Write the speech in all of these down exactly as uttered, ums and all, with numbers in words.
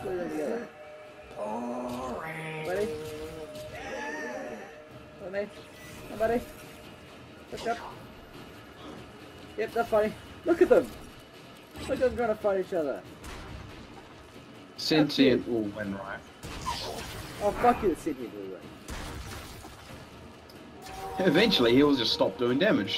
Glue them together. Buddy? Buddy? Hi, buddy? What's up? Yep, they're funny. Look at them! Look at them trying to fight each other. Sentient will win, right? Oh, fuck you, the sentient will win. Eventually, he'll just stop doing damage.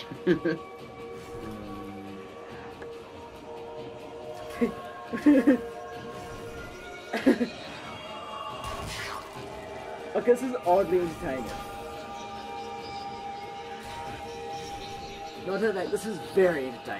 Okay, this is oddly entertaining. Not that, this is very entertaining.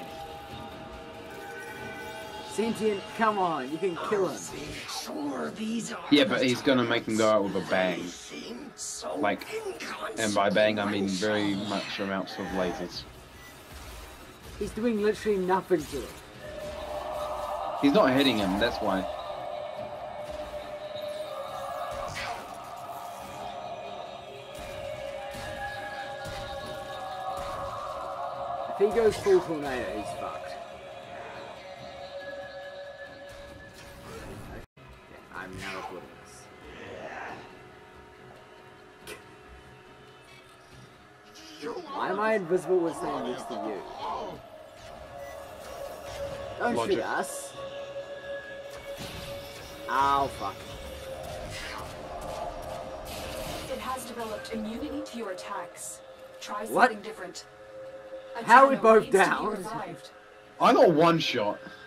Sentient, come on, you can kill him. Yeah, but he's gonna make him go out with a bang. Like, and by bang I mean very much amounts of lasers. He's doing literally nothing to it. He's not hitting him, that's why. If he goes full tornado, he's fucked. I'm now recording this. Why am I invisible with standing next to you? Don't Logic. shoot us. Ow, fuck. It has developed immunity to your attacks. Try What? something different. How are we Atano both needs to be down? revived. I got one shot.